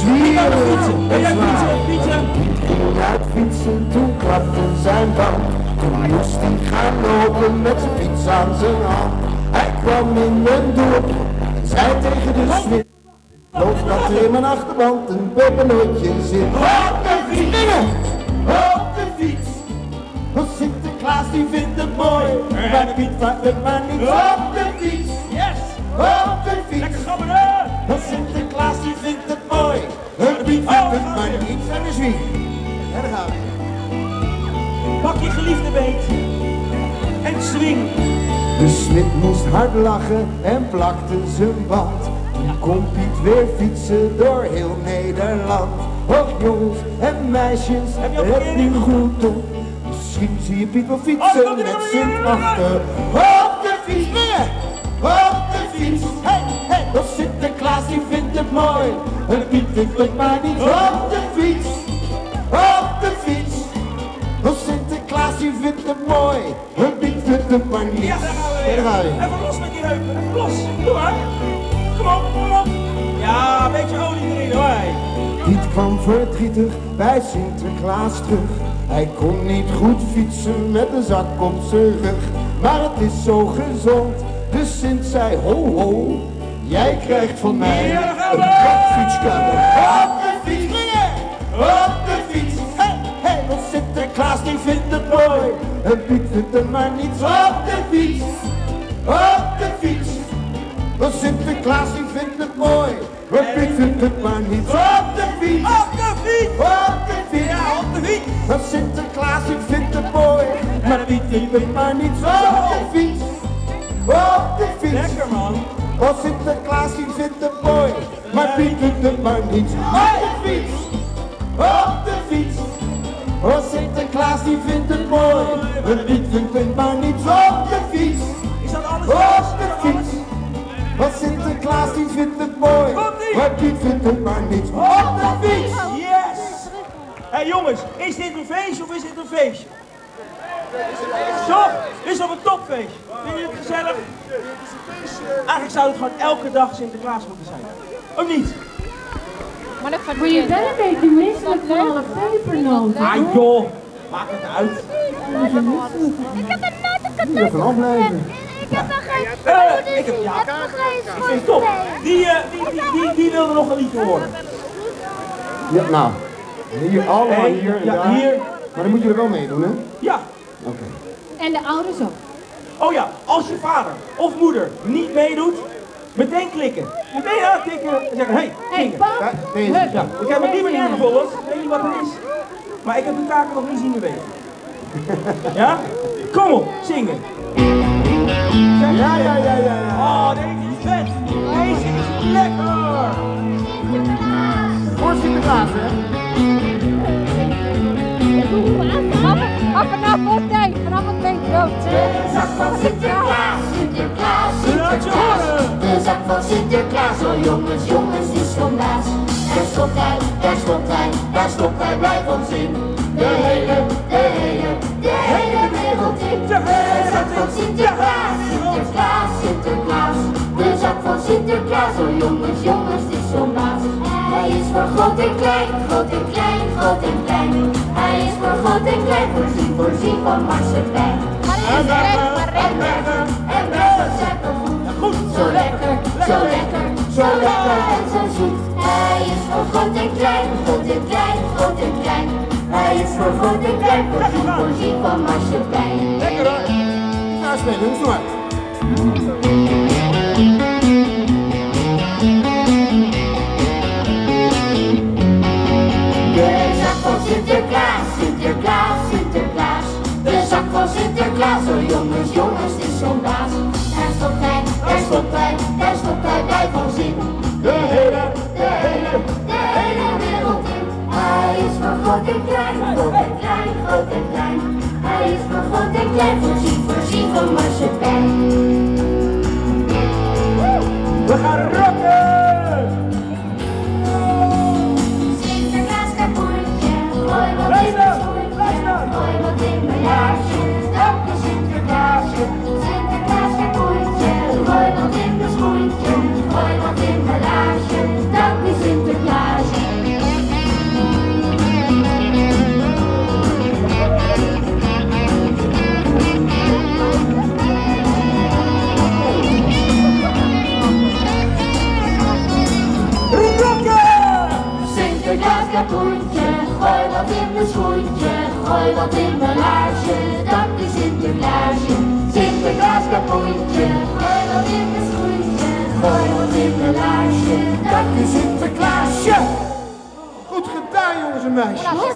zwieren fietsen. en Jij zwaaien. fietsen. Piet ging uit fietsen, toen klapte zijn band. Toen moest hij gaan lopen met zijn fiets aan zijn hand. Hij kwam in een dorp en zei tegen de smid: geloof dat er in mijn achterband een pepernootje zit. Op de fiets! Op de fiets! Want Sinterklaas die vindt het mooi, maar Piet vindt het maar niet. Op de fiets! Yes! Op de fiets! Lekker gabberen! Want Sinterklaas die vindt het mooi, maar Piet vindt het maar niet. En de zwier. En daar gaan we. Pak je geliefde beet en swing. De smid moest hard lachen en plakte zijn band. Toen kon Piet weer fietsen door heel Nederland. Och jongens en meisjes, let nu goed op. Misschien zie je Piet wel fietsen met Sint achter. Op de fiets, meneer! Op de fiets! Hey, hey! Want Sinterklaas die vindt het mooi, en Piet vindt het maar niet. Op de fiets! Op de fiets! Want Sinterklaas die vindt het mooi, en Piet vindt het maar niet. Ja, daar gaan we weer. Even los met die heupen, even los. Doe maar. Kom op, kom op. Ja, een beetje olie erin hoor. Piet kwam verdrietig bij Sinterklaas terug. Hij kon niet goed fietsen met een zak op zijn rug. Maar het is zo gezond, dus Sint zei ho ho. Jij krijgt van mij een bakfietskamer. Op de fiets, meneer! Op de fiets! Hey, hey, want Sinterklaas die vindt het mooi. En Piet vindt het maar niet. Op de fiets! Op de fiets! Want Sinterklaas die vindt het mooi. Maar Piet vindt het maar niet. Op de fiets! Op de fiets! Op de fiets! Ja, op de fiets! Want Sinterklaas die vindt het mooi. Maar Piet vindt het maar niet. Op de fiets! Op de fiets! Lekker man! Want Sinterklaas die vindt het mooi. Maar Piet vindt het maar niet. Op de fiets! Op de fiets! Want Sinterklaas die vindt het mooi. Maar Piet vindt het maar niet. Op de fiets! Is dat alles? Op de fiets! Want Sinterklaas die vindt het mooi, maar Piet vindt het maar niet. Op de fiets! Yes! Hé hey, jongens, is dit een feestje of is dit een feestje? Top! Dit is op een topfeestje. Vind je het gezellig? Eigenlijk zou het gewoon elke dag Sinterklaas moeten zijn. Of niet? Maar je bent een beetje misselijk van alle pepernoten. Ah joh, maakt het uit. Ik heb een natte Je moet ervan afblijven. Ik heb nog geen... Ik heb ja. Ik vind het top. Die wilde nog een liedje horen. Ja, nou. Hier, allemaal hier en ja, daar. hier. Maar dan moet je er wel mee doen, hè? Ja. Oké. En de ouders ook. Oh ja, als je vader of moeder niet meedoet, meteen klikken. Meteen aantikken en zeggen, hey, zingen. pap. Deze. Ja, ik heb het niet meer ingevolgd, ik weet niet wat het is. Maar ik heb de kaken nog niet zien bewegen. Ja? Kom op, zingen. Ja. Oh, deze is vet. Deze is lekker. Voor Sinterklaas, hè? Vanaf het tijd, vanaf het been rood. De zak van Sinterklaas, Sinterklaas, Sinterklaas. De zak van Sinterklaas, oh jongens, jongens, die is vandaag. Daar stopt hij, daar stopt hij, daar stopt hij, blij van zin. De hele wereld in. De zak van Sinterklaas, Sinterklaas, Sinterklaas. De zak van Sinterklaas, oh jongens, jongens, die is vandaag. Hij is voor groot en klein, groot en klein, groot en klein. Hij is voor groot en klein, voorzien van marsepein. En bergen zijn goed. Zo lekker, zo lekker, zo lekker en zo zoet. Hij is voor groot en klein, groot en klein, groot en klein. Hij is voor groot en klein, voorzien van marsepein. Lekker hoor. Gitaar spelen, doe maar. De zak van Sinterklaas, Sinterklaas, Sinterklaas. De zak van Sinterklaas, oh jongens, jongens, het is zo'n baas. Daar stopt hij, daar stopt hij, daar stopt hij, blij van zin. De hele wereld in. Hij is voor groot en klein, groot en klein, groot en klein. Hij is voor groot en klein, voorzien van marsepein. We gaan rocken! Sinterklaas kapoentje, gooi wat in mijn schoentje, gooi wat in mijn jaarsje. Dank je Sinterklaasje, Sinterklaas kapoentje, gooi wat in mijn schoentje, gooi wat in mijn laarsje. Dank je Sinterklaasje. Sinterklaas kapoentje, gooi wat in mijn schoentje, gooi wat in mijn laarsje, dank u Sinterklaasje. Sinterklaas kapoentje, gooi wat in mijn schoentje, gooi wat in mijn laarsje, dank u Sinterklaasje. Goed gedaan, jongens en meisjes.